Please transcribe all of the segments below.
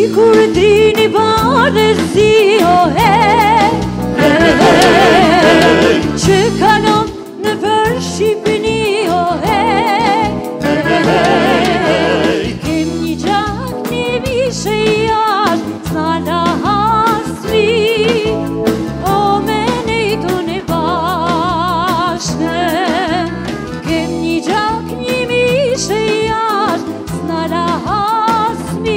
Kur dini bane si o që kanon në për Shqipëni o kem një gjak një vishe jash s'na hasmi o me nejton e bashkë kem një gjak një vishe jash s'na hasmi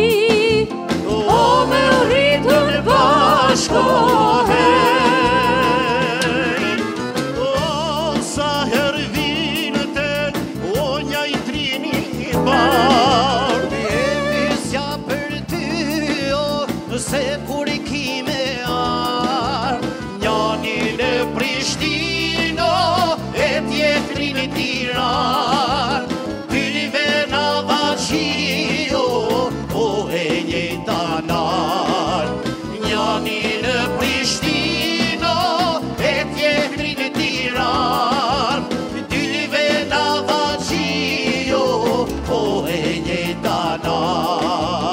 Sa herë vinë te o nja i trini një barë e visja për ty o se kur i kime arë njani në Prishtino e tjetri në Tiranë tyve në vaqio o e njëta narë njani në Prishtino e tjetri në Tiranë tyve në vaqio o e njëta narë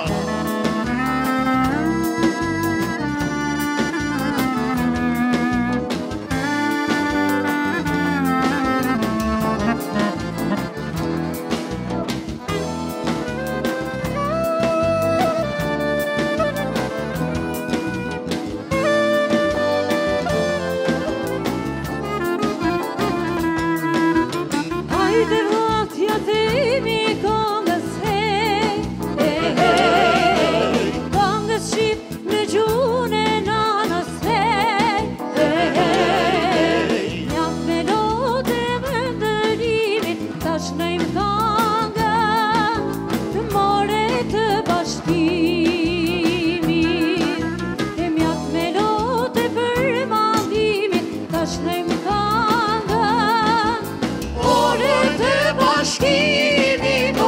Hajde vatja temi këngës këngës shqip në gjune nanës njak melode më ndërimit tash nëjmë këngën të more të bashkimit mjak melode për mandimit tash nëjmë këngën Bashkimi do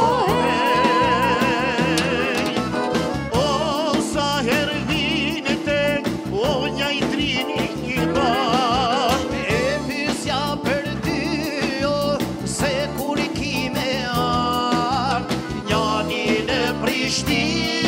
o sa herë vinë te o nja i trini një barë e visja për ty o se kur i kime arë njani në Prishtinë